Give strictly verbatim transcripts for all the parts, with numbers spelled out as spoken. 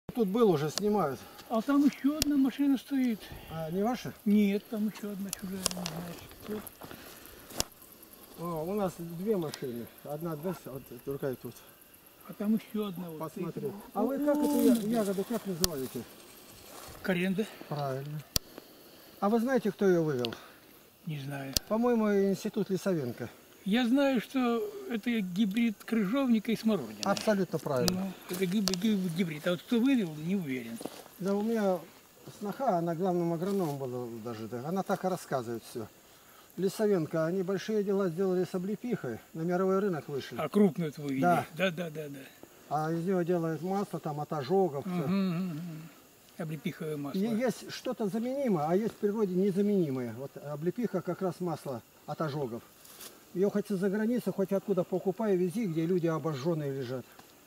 Тут был уже, снимают. А там еще одна машина стоит. А, не ваша? Нет, там еще одна чужая, не знаю. Тут. О, у нас две машины. Одна без, вот другая тут. А там еще одна. Вот Посмотри. стоит. А вы как эту я- ягоду как называете? Коренда? Правильно. А вы знаете, кто ее вывел? Не знаю. По-моему, институт Лисовенко. Я знаю, что это гибрид крыжовника и смородины. Абсолютно правильно. Ну, это гиб- гиб- гибрид. А вот кто вывел, не уверен. Да у меня сноха, она главным агрономом была даже, да. Она так и рассказывает все. Лисовенко, они большие дела сделали с облепихой, на мировой рынок вышли. А крупную это вы видели? Да. Да, да, да, да. А из него делают масло там от ожогов. всё. Угу, угу. Облепиховое масло. И есть что-то заменимое, а есть в природе незаменимое. Вот облепиха как раз масло от ожогов. Ее хоть за границу, хоть откуда покупай, вези, где люди обожженные лежат.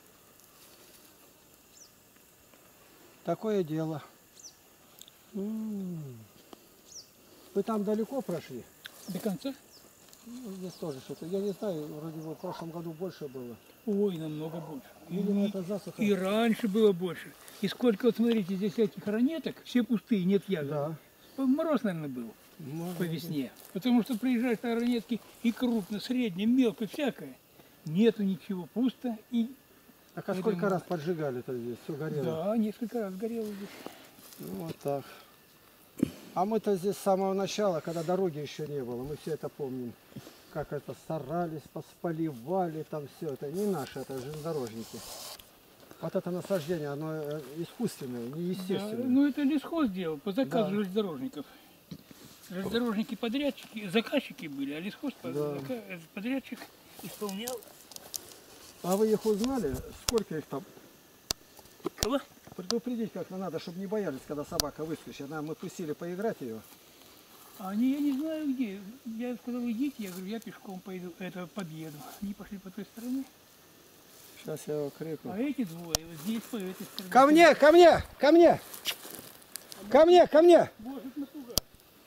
Такое дело. М-м-м. Вы там далеко прошли? До конца? Ну, здесь тоже что-то. Я не знаю, вроде бы в прошлом году больше было. Ой, намного больше. Видимо, И- это засуха. И раньше было больше. И сколько, вот смотрите, здесь этих ранеток, все пустые, нет ягод. Да. Мороз, наверное, был Может по быть. весне. Потому что приезжаешь на ранетки и крупно, средне, мелко, всякое. Нету ничего, пусто. И Так а Я сколько думаю- раз поджигали-то здесь? Все горело. да, несколько раз горело здесь. Ну, вот так. А мы-то здесь с самого начала, когда дороги еще не было, мы все это помним. Как это старались, посполивали, там все это. Не наши, это железнодорожники. Вот это насаждение, оно э, искусственное, Да, неестественное. ну это лесхоз делал по заказу Да. железнодорожников. Железнодорожники подрядчики, заказчики были, а лесхоз Да. зака- подрядчик исполнял. А вы их узнали? Сколько их там? Кого? Предупредить как-то надо, чтобы не боялись, когда собака выскочит. Она, мы пустили поиграть ее. А они, я не знаю где. Я сказал, идите, я говорю, я пешком пойду, это подъеду. Они пошли по той стороне, Сейчас я его крикну. а эти двое вот здесь по этой стороне. Ко мне, ко мне, ко мне! Ко мне, ко мне! Может напугать.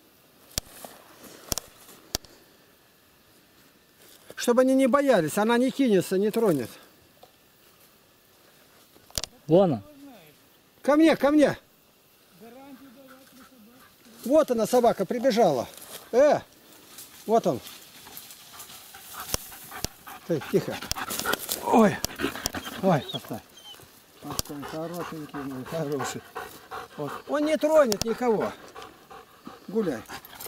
Чтобы они не боялись, она не кинется, не тронет. Вон он. Ко мне, ко мне! Вот она, собака, прибежала. Э! Вот он. Ты, тихо. Ой! Ой, поставь. Поставь, хорошенький мой, хороший. Вот. Он не тронет никого. Гуляй.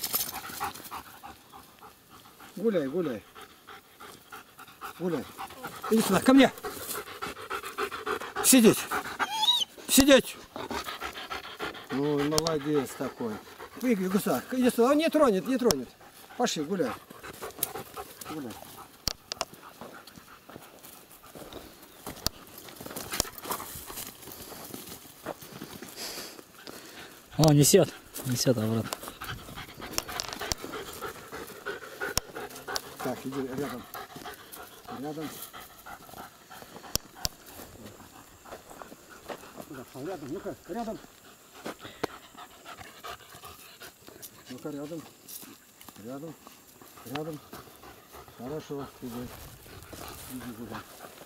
Гуляй, гуляй. Гуляй. Иди сюда, ко мне. Сидеть. Сидеть. Ну, молодец такой. Выиграй, гусар. Иди сюда. Он не тронет, не тронет. Пошли, гуляй. Гуляй. О, несет. Несет обратно. Так, иди рядом. Рядом. Да, пошел рядом. Ну-ка, рядом. Ну-ка, рядом. Рядом. Рядом. Хорошо. Иди. Иди гуляй.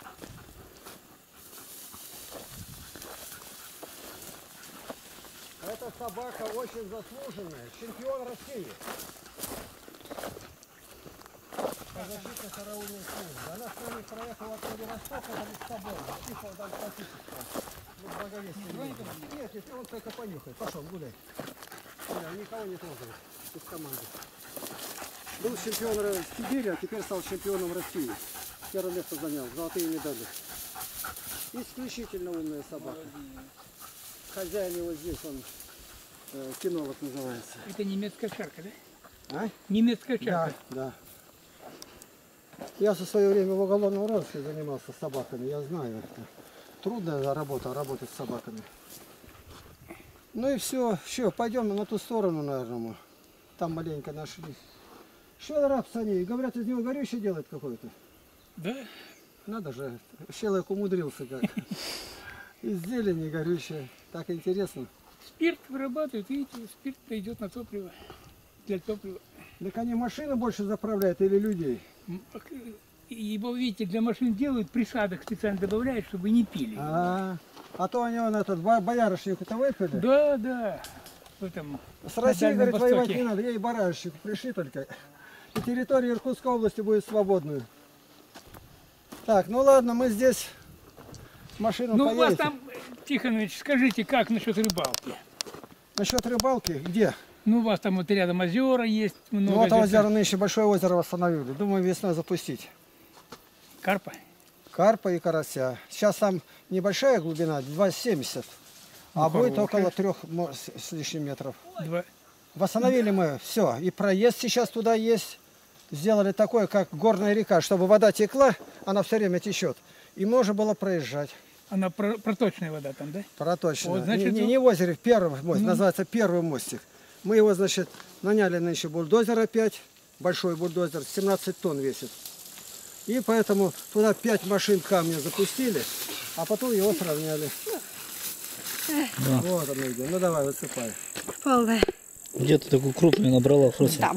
Эта собака очень заслуженная. Чемпион России. По защите караульной службы. Она с нами проехала от Владивостока до Лисабона. Тихо, там статистика. Ну, Благовестие. Нет, нет, он только понюхай. Пошел, гуляй. Гуляй, никого не трогай из команды. Был чемпион Сибири, а теперь стал чемпионом России. Первое место занял, золотые медали. Исключительно умная собака. Хозяин его здесь, он э, кинолог называется. Это немецкая овчарка, да? А? Немецкая Да, овчарка. да. Я со свое время в уголовном розыске занимался собаками, я знаю. Это трудная работа, работать с собаками. Ну и все, все, пойдем на ту сторону, наверное, мы. Там маленько нашли. Что рабс они? Говорят, из него горючее делают какое-то. Да? Надо же, человек умудрился как. Из зелени горючее. Так интересно. Спирт вырабатывают, видите, спирт идет на топливо. Для топлива. Так они машины больше заправляют или людей? М, Его, видите, для машин делают, присадок специально добавляют, чтобы не пили. А, А то они он этот бо- боярышнику-то выпили. Да, да. В этом, С на Россией, Дальнем говорит, воевать Востоке. не надо. Ей боярышнику пришли только. И территория Иркутской области будет свободной. Так, ну ладно, мы здесь машину Ну, у вас поедете. там, Тихонович, скажите, как насчет рыбалки? Насчет рыбалки, где? Ну, у вас там вот рядом озера есть, много Ну вот озер. озеро нынче, большое озеро восстановили. Думаю, весной запустить. Карпа? Карпа и карася. Сейчас там небольшая глубина, два семьдесят. А Ну, будет хорошая. около трех с лишним метров. Два. Восстановили мы все. И проезд сейчас туда есть. Сделали такое, как горная река, чтобы вода текла, она все время течет. И можно было проезжать. Она про- проточная вода там, да? Проточно. Вот, значит, не, не, ну- не в озере, первый мост, Ну. называется первый мостик. Мы его, значит, наняли нынче бульдозер опять, большой бульдозер, семнадцать тонн весит. И поэтому туда пять машин камня запустили, а потом его сравняли. Да. Вот оно где. Ну давай, высыпай. Полная. Где ты такую крупную набрала, Фрося? Там.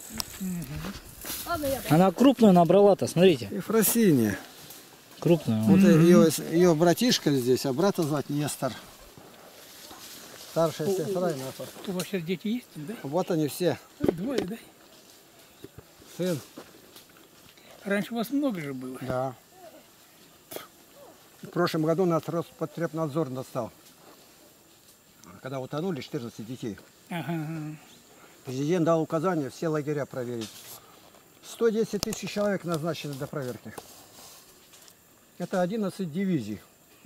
Она крупную набрала-то, смотрите. Ефросинья. Крупную. Вот ее, ее братишка здесь, а брата звать Нестор. Старшая сестра и наша. У вас сейчас дети есть, да? Вот они все. Двое, да? Сын. Раньше у вас много же было. Да. В прошлом году нас Роспотребнадзор достал. Когда утонули четырнадцать детей. Ага, ага. Президент дал указание все лагеря проверить. сто десять тысяч человек назначены для проверки. Это одиннадцать дивизий.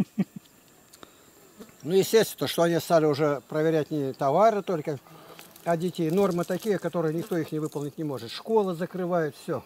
Ну, естественно, что они стали уже проверять не товары только, а детей. Нормы такие, которые никто их не выполнить не может. Школы закрывают, все.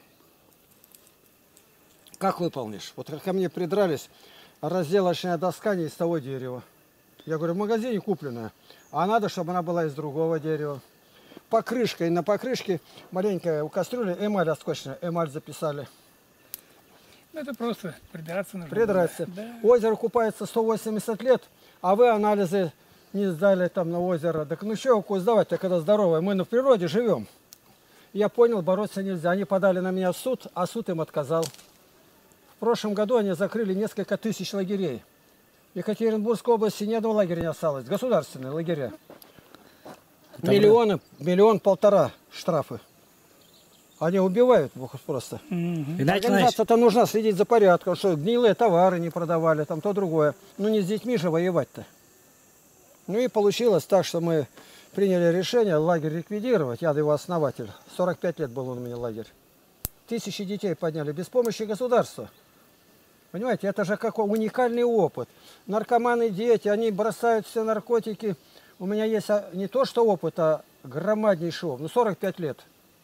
Как выполнишь? Вот ко мне придрались, разделочная доска не из того дерева. Я говорю, в магазине купленная, а надо, чтобы она была из другого дерева. Покрышка, и на покрышке маленькая у кастрюли эмаль отскочная, эмаль записали. Ну, это просто придраться нужно. Придраться. было. Да. Озеро купается сто восемьдесят лет, а вы анализы не сдали там на озеро. Так ну что его сдавать-то, когда здоровое? Мы на природе живем. Я понял, бороться нельзя. Они подали на меня в суд, а суд им отказал. В прошлом году они закрыли несколько тысяч лагерей. В Екатеринбургской области ни одного лагеря не осталось. Государственные лагеря. Миллионы, миллион полтора штрафы. Они убивают просто. Мгм. Иначе, знаешь, Организация-то нужна следить за порядком, что гнилые товары не продавали, там то другое. Ну не с детьми же воевать-то. Ну и получилось так, что мы приняли решение лагерь ликвидировать. Я его основатель. сорок пять лет был он у меня лагерь. Тысячи детей подняли без помощи государства. Понимаете, это же какой уникальный опыт. Наркоманы дети, они бросают все наркотики. У меня есть а, не то что опыт, а громаднейший опыт. Ну сорок пять лет.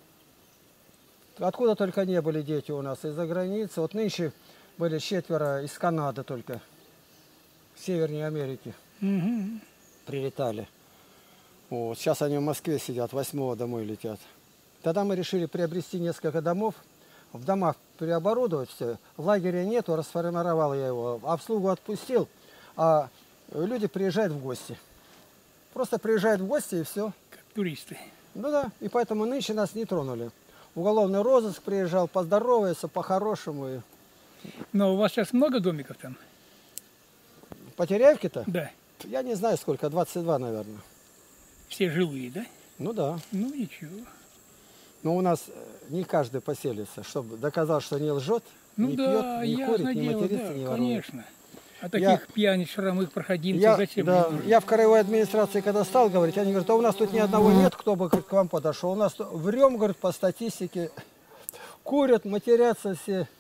Откуда только не были дети у нас, из-за границы. Вот нынче были четверо из Канады только, в Северной Америке Мгм. прилетали. Вот. Сейчас они в Москве сидят, восьмого домой летят. Тогда мы решили приобрести несколько домов, в домах переоборудовать все. Лагеря нету, расформировал я его, обслугу отпустил, а люди приезжают в гости. Просто приезжают в гости и все. Как туристы. Ну да, и поэтому нынче нас не тронули. Уголовный розыск приезжал, поздоровается, по-хорошему. И... Но у вас сейчас много домиков там? По Теряевке-то? Да. Я не знаю сколько, двадцать два, наверное. Все жилые, да? Ну да. Ну, ничего. Но у нас э, не каждый поселится, чтобы доказал, что не лжет, Ну не да, пьет, не ясно курит, не дело, матерится, да, не ворует. конечно. А Я- таких пьяниц, шрамых проходимцев Я, зачем да, мне нужно? я в краевой администрации, когда стал говорить, они говорят, а у нас тут ни одного нет, кто бы к вам подошел. У нас тут врем, говорит, по статистике, курят, матерятся все.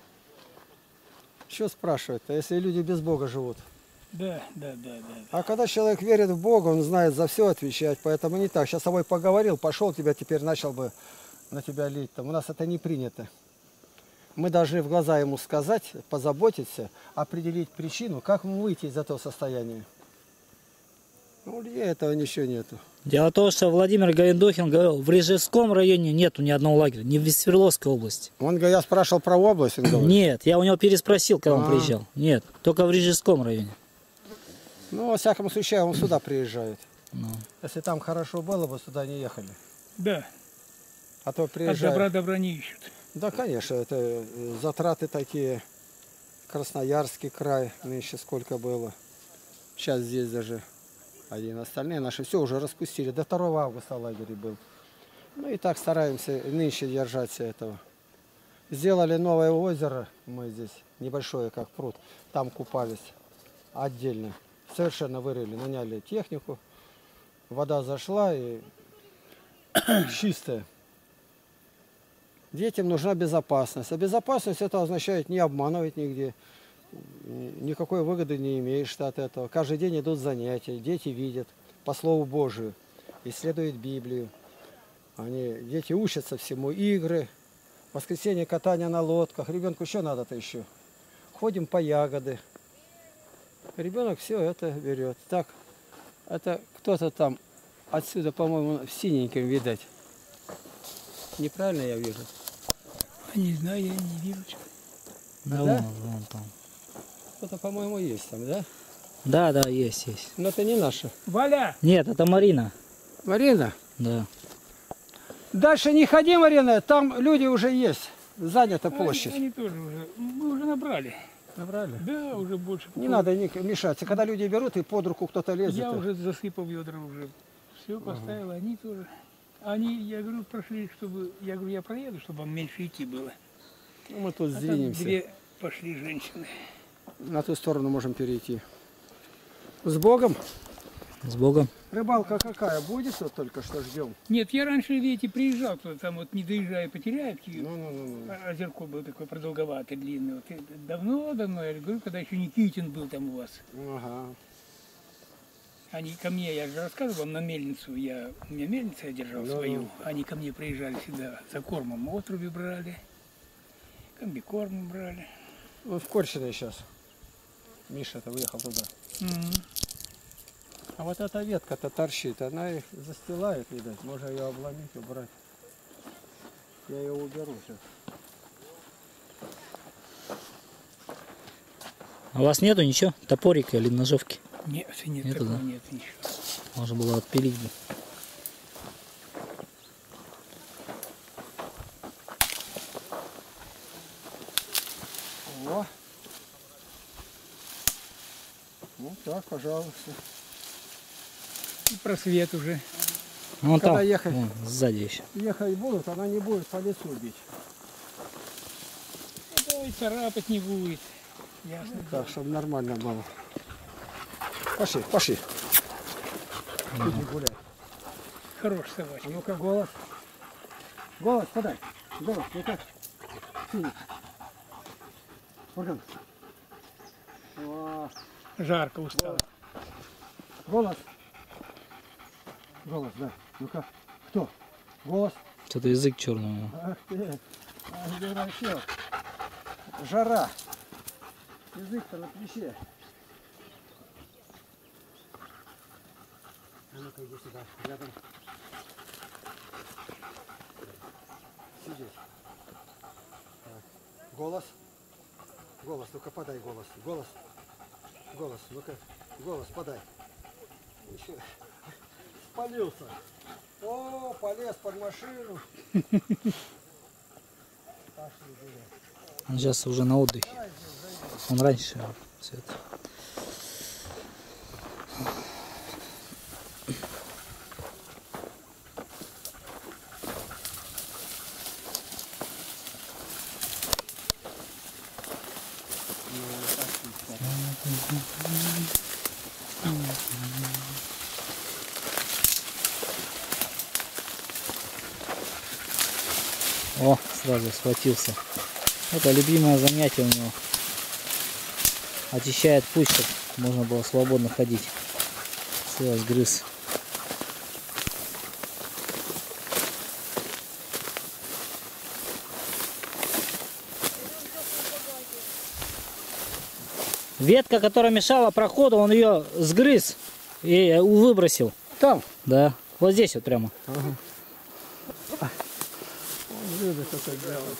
Что спрашивать-то, если люди без Бога живут? Да, да, да, да. А когда человек верит в Бога, он знает за все отвечать, поэтому не так. Сейчас с тобой поговорил, пошел, тебя теперь начал бы на тебя лить. Там, у нас это не принято. Мы должны в глаза ему сказать, позаботиться, определить причину, как ему выйти из этого состояния. Ну, у людей этого ничего нету. дело в том, что Владимир Гаиндохин говорил, в Рижевском районе нету ни одного лагеря, ни в Свердловской области. Он, я спрашивал про область, он говорит. Нет, я у него переспросил, когда он А. приезжал. Нет, только в Рижевском районе. Ну, во всяком случае, он сюда приезжает. Ну. Если там хорошо было бы, сюда не ехали. Да, А то от приезжают. добра добра не ищут. Да, конечно, это э, затраты такие. Красноярский край, нынче сколько было. Сейчас здесь даже один. Остальные наши все уже распустили. До второго августа лагерь был. Ну и так стараемся нынче держаться этого. Сделали новое озеро, мы здесь, небольшое, как пруд. Там купались отдельно. Совершенно вырыли, наняли технику. Вода зашла и чистая. Детям нужна безопасность. А безопасность это означает не обманывать нигде. Никакой выгоды не имеешь ты от этого. Каждый день идут занятия, дети видят по Слову Божию, исследуют Библию. Они, дети учатся всему, игры, в воскресенье катание на лодках. Ребенку что надо-то еще? Ходим по ягоды. Ребенок все это берет. Так, это кто-то там отсюда, по-моему, в синеньком видать. Неправильно я вижу? Не знаю, я не вижу. Да, Да? Вон, вон там. Кто-то, по-моему, есть там, да? Да, да, есть, есть. Но это не наша. Валя! Нет, это Марина. Марина, Да. дальше не ходи, Марина, там люди уже есть. Занята Они, площадь. они тоже уже, мы уже набрали. Набрали? Да, уже больше. Не надо ни- мешаться. Когда люди берут и под руку кто-то лезет. Я то- уже засыпал ведра уже. Все поставил, они тоже. Они, я говорю, прошли, чтобы, я говорю, я проеду, чтобы вам меньше идти было. Ну, мы тут А там сдвинемся. две пошли женщины. На ту сторону можем перейти. С Богом. С Богом. Рыбалка какая? Будет вот только что ждем. Нет, я раньше, видите, приезжал туда, там вот не доезжая по Теряевке, Ну, ну, ну, ну. а- озерко был такой продолговатый, длинный. Вот, и давно-давно, я говорю, когда еще Никитин был там у вас. Ага. Они ко мне, я же рассказывал вам на мельницу, я, у меня мельница я держал Ну, свою. ну. Они ко мне приезжали сюда, за кормом отруби брали, комбикорм брали. Вот в Корчино сейчас. Миша-то уехал туда. Мгм. А вот эта ветка-то торчит, она их застилает, видать. Можно ее обломить, убрать. Я ее уберу сейчас. А у вас нету ничего? Топорика или ножовки? Нет, нет, Нету, такого да? нет ничего. Можно было отпилить бы. О! Ну так, пожалуйста. И просвет уже. Вон Когда там, ехать? вон, сзади еще. Ехать будут, она не будет по лицу бить. Да и царапать не будет. Ясно. Так, чтобы нормально было. Пошли, пошли. Иди гуляй. Хорошая собачка. А ну-ка, голос. Голос, подай. Голос, ну-ка. Синий. Орган. О, Жарко устала. голос. Голос, да. Ну-ка. Кто? Голос. Что-то язык черный. Ах ты. Ах, дурачок. Жара. Язык-то на плече. А ну-ка, иди сюда, рядом. Сидеть. Так. Голос. Голос, ну-ка подай голос. Голос. Голос, ну-ка. Голос подай. Еще. Спалился. О, полез под машину. Пошли, гулять. Он сейчас уже на отдыхе. Он раньше все это. О, сразу схватился. Это любимое занятие у него. Очищает путь, чтобы можно было свободно ходить. Все, сгрыз. Ветка, которая мешала проходу, он ее сгрыз и выбросил. Там. Да, вот здесь вот прямо. Ага. Он любит это делать.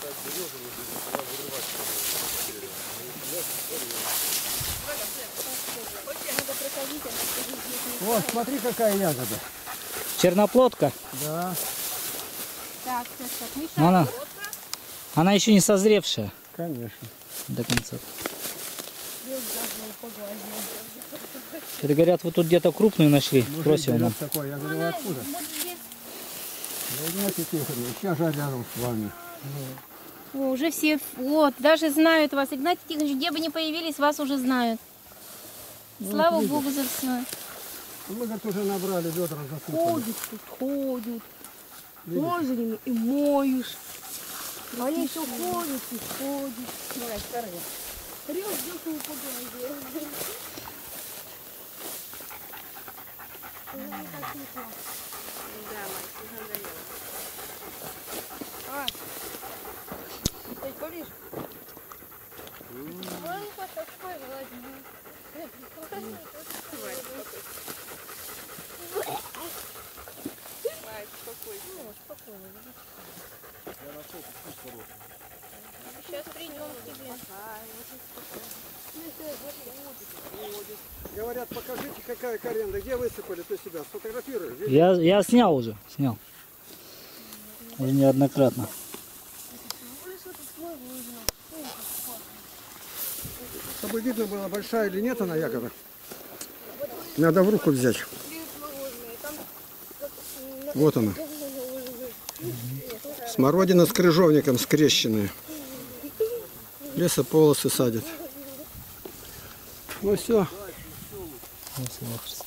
Вот, смотри, какая ягода. Черноплодка. Да. Так, сейчас так, Миша, Но она, аккуратно. она еще не созревшая Конечно. до конца. Две Это говорят, вы тут где-то крупную нашли. Просил нам. Такой, я говорю, откуда? Вы знаете, Тихоня, сейчас же рядом с вами. О, уже все, вот, даже знают вас. Игнатий Тихонович, где бы ни появились, вас уже знают. Слава видишь. Богу за все. Мы, говорит, уже набрали ведра, засыпали. Ходят тут, ходят. Озерами и моешь. Они все ходят и ходят. Рёв духу по голове. Ты полишь? Сейчас придем к тебе. Говорят, покажите, какая коренда, где высыпали, то себя сфотографируй. Я, я снял уже, снял. Уже неоднократно. Чтобы видно было, большая или нет она ягода. Надо в руку взять. Вот она. Смородина с крыжовником скрещенная. Лесополосы садят. Ну все. Вот,